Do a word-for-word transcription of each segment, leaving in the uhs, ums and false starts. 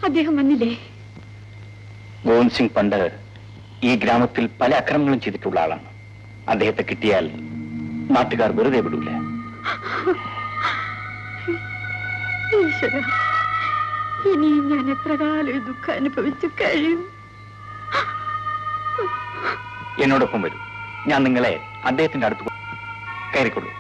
അദ്ദേഹം വന്നില്ലേ? ഗോവിന്ദ് സിംഗ് പണ്ട് ഈ ഗ്രാമത്തിൽ പല അക്രമങ്ങളും ചെയ്തിട്ടുള്ള ആളാണ്. അദ്ദേഹത്തെ കിട്ടിയാൽ നാട്ടുകാർ വെറുതെ വിടൂല. ഈശ്വര, ഇനിയും ഞാൻ എത്ര കാലം ഈ ദുഃഖം അനുഭവിച്ചു കഴിയും? എന്നോടൊപ്പം വരൂ, ഞാൻ നിങ്ങളെ അദ്ദേഹത്തിന്റെ അടുത്ത് കയറിക്കൊള്ളൂ.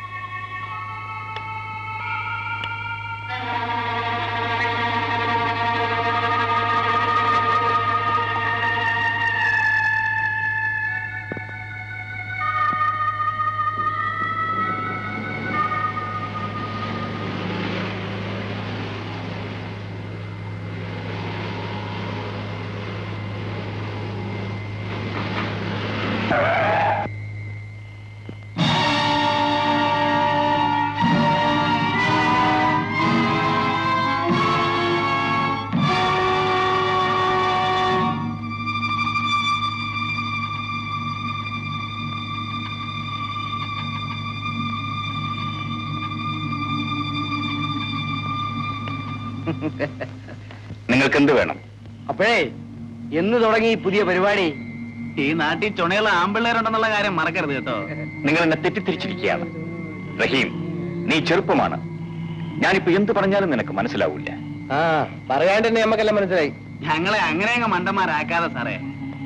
നിങ്ങൾക്ക് എന്ത് വേണം? അപ്പോഴേ എന്ന് തുടങ്ങി പുതിയ പരിപാടി? ഈ നാട്ടിൽ ചുണയുള്ള ആമ്പിള്ളേരുണ്ടെന്നുള്ള കാര്യം മറക്കരുത് കേട്ടോ. നിങ്ങൾ എന്നെ തെറ്റിദ്ധരിച്ചിരിക്കുകയാണ്. റഹീം, നീ ചെറുപ്പമാണ്. ഞാനിപ്പോ എന്ത് പറഞ്ഞാലും നിനക്ക് മനസ്സിലാവൂല. ആ, പറയാണ്ട് തന്നെ നമുക്കെല്ലാം മനസ്സിലായി. ഞങ്ങളെ അങ്ങനെയങ്ങ് മണ്ടന്മാരാക്കാതെ സാറേ.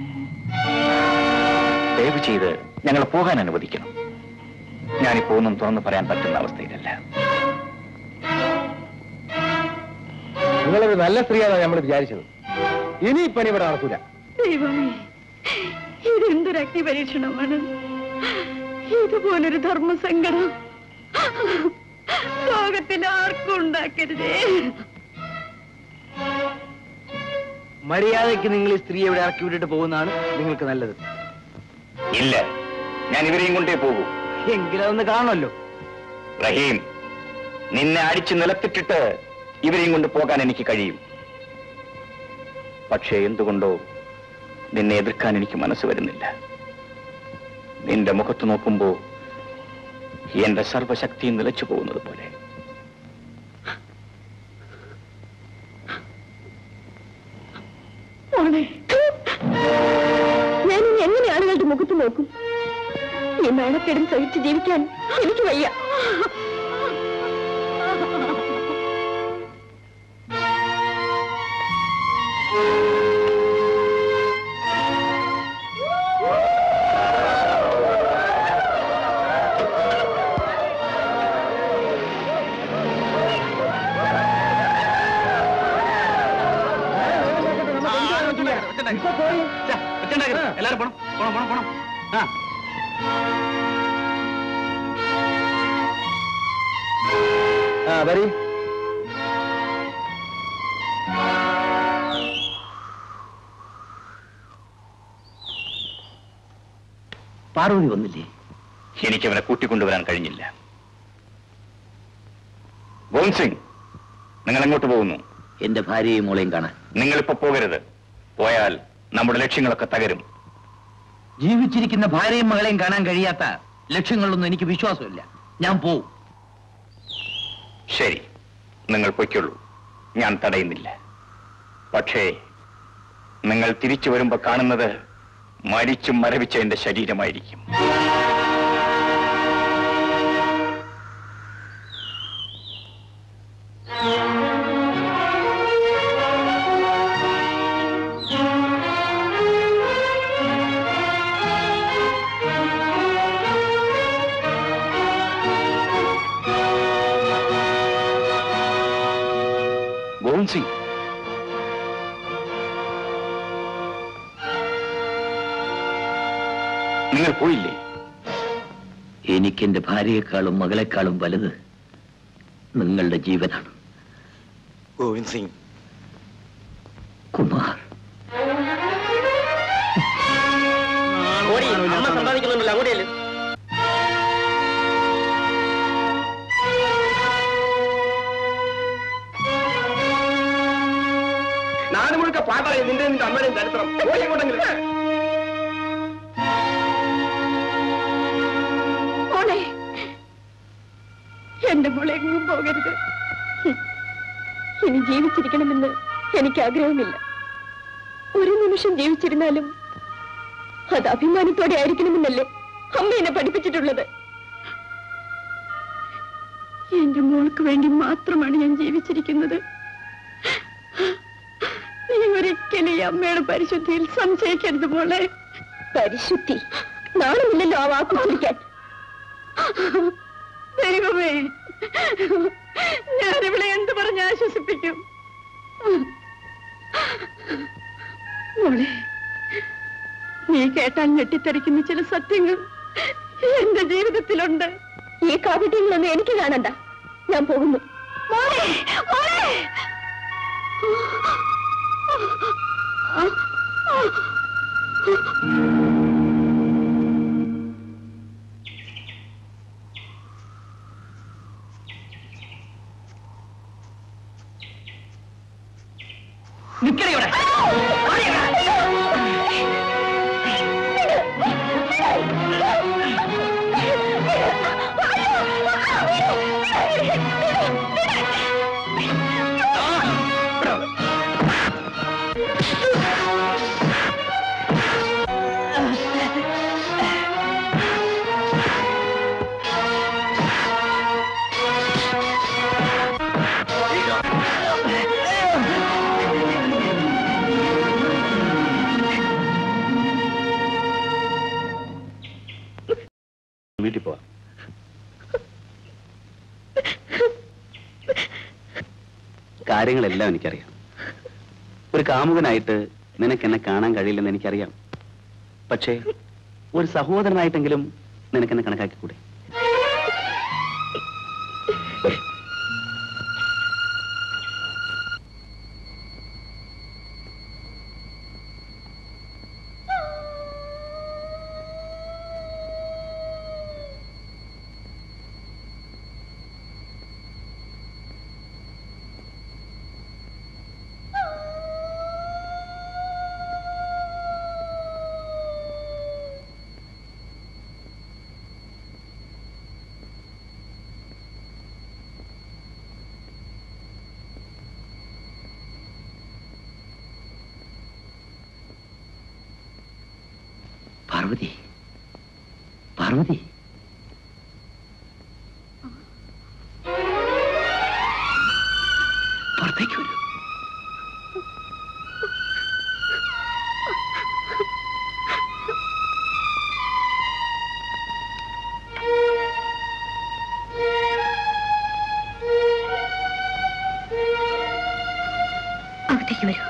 ദയവ് ചെയ്ത് ഞങ്ങളെ പോകാൻ അനുവദിക്കണം. ഞാനിപ്പോ ഒന്നും തുറന്നു പറയാൻ പറ്റുന്ന അവസ്ഥയിലല്ല. നിങ്ങളൊരു നല്ല സ്ത്രീയാണ് നമ്മൾ വിചാരിച്ചത്. ഇനി പണി ഇവിടെ നടക്കൂല. ദൈവമേ, ഇതെന്തൊരു അഗ്നി പരീക്ഷണമാണ്! ഇതുപോലൊരു ധർമ്മസങ്കടം ലോകത്തിൽ ആർക്കും ഉണ്ടാക്കരുതേ. മര്യാദയ്ക്ക് നിങ്ങൾ ഈ സ്ത്രീയെ ഇവിടെ ഇറക്കി വിട്ടിട്ട് പോകുന്നതാണ് നിങ്ങൾക്ക് നല്ലത്. ഇല്ല, ഞാൻ ഇവരെയും കൊണ്ടേ പോകൂ. എങ്കിലും അതൊന്ന് കാണണമല്ലോ. റഹീം, നിന്നെ അടിച്ചു നിലത്തിട്ടിട്ട് ഇവരെയും കൊണ്ട് പോകാൻ എനിക്ക് കഴിയും. പക്ഷേ എന്തുകൊണ്ടോ നിന്നെ എതിർക്കാൻ എനിക്ക് മനസ്സ് വരുന്നില്ല. നിന്റെ മുഖത്ത് നോക്കുമ്പോ എന്റെ സർവശക്തിയും നിലച്ചു പോകുന്നത് പോലെ. ഞാനിനി എങ്ങനെ ആളുകളുടെ മുഖത്ത് നോക്കും? ഈ മേളക്കെടും സഹിച്ച് ജീവിക്കാൻ എനിക്ക് വയ്യ. എല്ലാരും പോണം പോണം പോണം പോണം. ആ ആ വരി. പാർവതി വന്നില്ലേ? എനിക്ക് അവനെ കൂട്ടിക്കൊണ്ടുവരാൻ കഴിഞ്ഞില്ല. ഗോവിന്ദ് സിംഗ്, നിങ്ങൾ എങ്ങോട്ട് പോകുന്നു? എന്റെ ഭാര്യയും മോളെയും കാണാൻ. നിങ്ങളിപ്പോ പോകരുത്. പോയാൽ നമ്മുടെ ലക്ഷ്യങ്ങളൊക്കെ തകരും. ജീവിച്ചിരിക്കുന്ന ഭാര്യയും മകളെയും കാണാൻ കഴിയാത്ത ലക്ഷ്യങ്ങളിലൊന്നും എനിക്ക് വിശ്വാസമില്ല. ഞാൻ പോവും. ശരി, നിങ്ങൾ പൊയ്ക്കൊള്ളൂ, ഞാൻ തടയുന്നില്ല. പക്ഷേ നിങ്ങൾ തിരിച്ചു വരുമ്പോ കാണുന്നത് മരിച്ചും മരവിച്ച എന്റെ ശരീരമായിരിക്കും. ഗോവിന്ദ് സിംഗ്, നിങ്ങൾ പോയില്ലേ? എനിക്കെന്റെ ഭാര്യയെക്കാളും മകളെക്കാളും വലുത് നിങ്ങളുടെ ജീവനാണ്. ഗോവിന്ദ് സിംഗ്. കുമാർ, സമ്പാദിക്കുന്നുണ്ടല്ലോ അങ്ങോട്ടേല്. നാല് മുഴുക്ക പാട്ടായി നിന്റെ നിന്റെ അമ്മയുടെയും ചരിത്രം. എങ്ങോട്ടെങ്കിലും എന്റെ മോളെ എങ്ങും പോകരുത്. ഇനി ജീവിച്ചിരിക്കണമെന്ന് എനിക്ക് ആഗ്രഹമില്ല. ഒരു നിമിഷം ജീവിച്ചിരുന്നാലും അത് അഭിമാനത്തോടെ ആയിരിക്കണമെന്നല്ലേ അമ്മ എന്നെ പഠിപ്പിച്ചിട്ടുള്ളത്. എന്റെ മോൾക്ക് വേണ്ടി മാത്രമാണ് ഞാൻ ജീവിച്ചിരിക്കുന്നത്. നീ ഒരിക്കലും ഈ അമ്മയുടെ പരിശുദ്ധിയിൽ സംശയിക്കരുത് മോളെ. പരിശുദ്ധി നാണമില്ലല്ലോ ആ വാക്കുറിക്കാൻ. ദൈവമേ, ഞാനിവിടെ എന്ത് പറഞ്ഞ് ആശ്വസിപ്പിക്കും? മോളെ, നീ കേട്ടാൽ ഞെട്ടിത്തെറിക്കുന്ന ചില സത്യങ്ങൾ എന്റെ ജീവിതത്തിലുണ്ട്. ഈ കാപട്യങ്ങളൊന്നും എനിക്ക് കാണണ്ട. ഞാൻ പോകുന്നു. മോളെ, മോളെ. നിക്കടയോടെ വീട്ടിൽ പോവാം. കാര്യങ്ങളെല്ലാം എനിക്കറിയാം. ഒരു കാമുകനായിട്ട് നിനക്ക് എന്നെ കാണാൻ കഴിയില്ലെന്ന് എനിക്കറിയാം. പക്ഷേ ഒരു സഹോദരനായിട്ടെങ്കിലും നിനക്കെന്നെ കണക്കാക്കിക്കൂടെ? പാർവതി, പാർവതി, പുറത്തേക്ക് വരൂ. അകത്തേക്ക് വരൂ.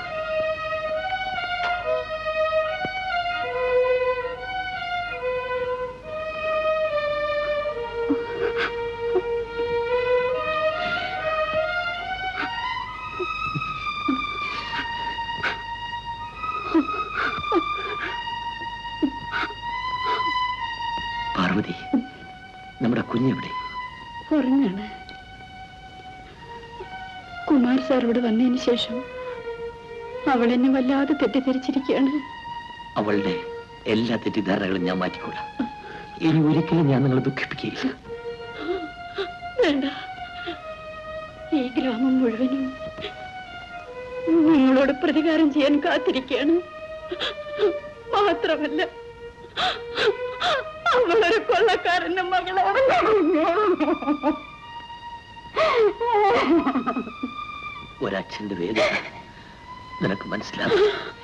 പാർവതി, നമ്മുടെ കുഞ്ഞെവിടെ? ഉറങ്ങാണ്. കുമാർ സാർ ഇവിടെ വന്നതിന് ശേഷം അവൾ എന്നെ വല്ലാതെ തെറ്റിദ്ധരിച്ചിരിക്കുകയാണ്. അവളുടെ എല്ലാ തെറ്റിദ്ധാരണകളും ഞാൻ മാറ്റിക്കൊള്ളാം. ഇനി ഒരിക്കലും ഞാൻ നിങ്ങളെ ദുഃഖിപ്പിക്കുകയില്ല. വേണ്ട. ഈ ഗ്രാമം മുഴുവനും നിങ്ങളോട് പ്രതികാരം ചെയ്യാൻ കാത്തിരിക്കുകയാണ്. മാത്രമല്ല, അവളൊരു കൊള്ളക്കാരന്റെ മകളാണ്. ഒരച്ഛന്റെ വേദന നിനക്ക് മനസ്സിലാകും.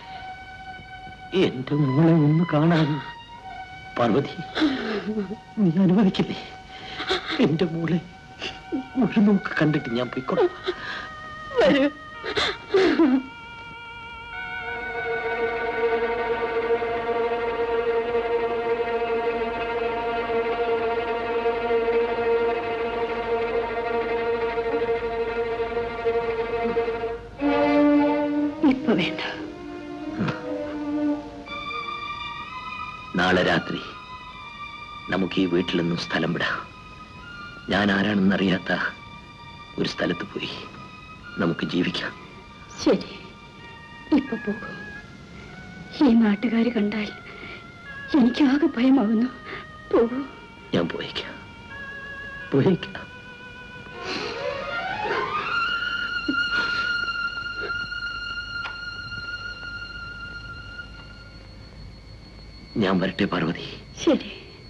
എന്റെ മോളെ ഒന്ന് കാണാൻ പാർവതി നീ അനുവദിക്കില്ലേ? എന്റെ മോളെ ഒരു നോക്ക് കണ്ടിട്ട് ഞാൻ പോയിക്കോളാം. വരൂ. ഇപ്പൊ വേണ്ട. നാളെ രാത്രി നമുക്ക് ഈ വീട്ടിൽ നിന്നും സ്ഥലം വിടാം. ഞാൻ ആരാണെന്നറിയാത്ത ഒരു സ്ഥലത്ത് പോയി നമുക്ക് ജീവിക്കാം. ശരി, ഇപ്പൊ പോകും. ഈ നാട്ടുകാര് കണ്ടാൽ എനിക്കാകെ ഭയമാവുന്നു. പോകൂ. ഞാൻ പോയിക്കാം, പോയിക്കാം. ഞാൻ വരട്ടെ പാർവതി. ശരി.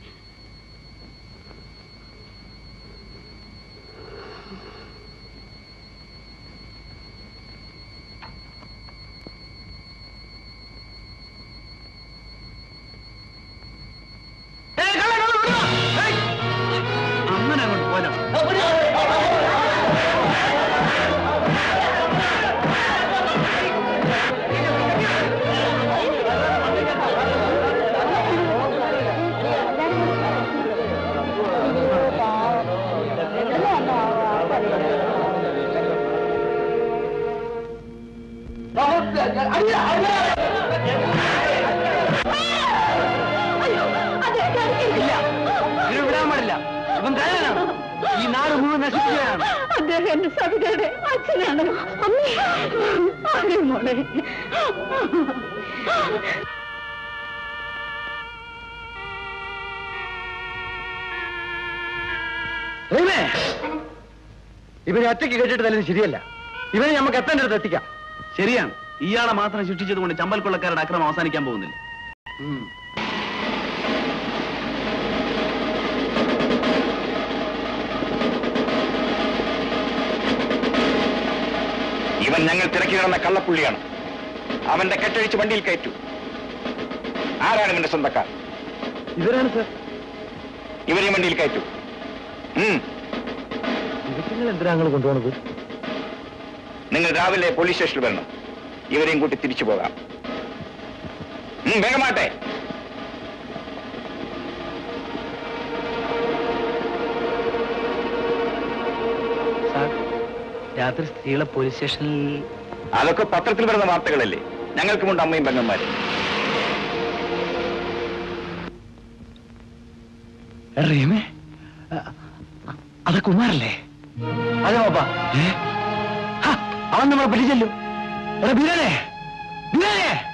അങ്ങനെ അങ്ങോട്ട് പോരാ. വിടാൻ പാടില്ല. ഇവൻ കള്ളനാണ്. ഈ നാട് മുഴുവൻ നശിപ്പിക്കുകയാണ്. അദ്ദേഹം എന്റെ സവിതയുടെ അച്ഛനാണ്. അമ്മേ, അതെ മോളെ. ഇവനെ ഒറ്റയ്ക്ക് കേട്ടിട്ട് തല്ലുന്നത് ശരിയല്ല. ഇവനെ നമുക്ക് എത്തേണ്ട അടുത്ത് എത്തിക്കാം. ശരിയാണ്. ഇയാളെ മാത്രം ശിക്ഷിച്ചത് കൊണ്ട് ചമ്പൽ കൊള്ളക്കാരുടെ അക്രമം അവസാനിക്കാൻ പോകുന്നില്ല. ഇവൻ ഞങ്ങൾ തിരക്കി കിടന്ന കള്ളപ്പുള്ളിയാണ്. അവന്റെ കെട്ടഴിച്ച് വണ്ടിയിൽ കയറ്റു. ആരാണ് ഇവന്റെ സ്വന്തക്കാർ? ഇവരാണ് സർ. ഇവരെയും വണ്ടിയിൽ കയറ്റു. നിങ്ങൾ എന്തിനാ നിങ്ങൾ കൊണ്ടുപോകുന്നത്? നിങ്ങൾ രാവിലെ പോലീസ് സ്റ്റേഷനിൽ വരണം. ഇവരെയും കൂട്ടി തിരിച്ചു പോകാം. വേഗമാട്ടെ. രാത്രി സ്ത്രീകളെ പോലീസ് സ്റ്റേഷനിൽ. അതൊക്കെ പത്രത്തിൽ വരുന്ന വാർത്തകളല്ലേ. ഞങ്ങൾക്കുമുണ്ട് അമ്മയും പെങ്ങന്മാരും. റീമേ, അത് കുമാരല്ലേ? അതെ ബാബാ. അവൻ നമ്മളെ പറ്റിച്ചല്ലോ. ബിരനെ ബിരനെ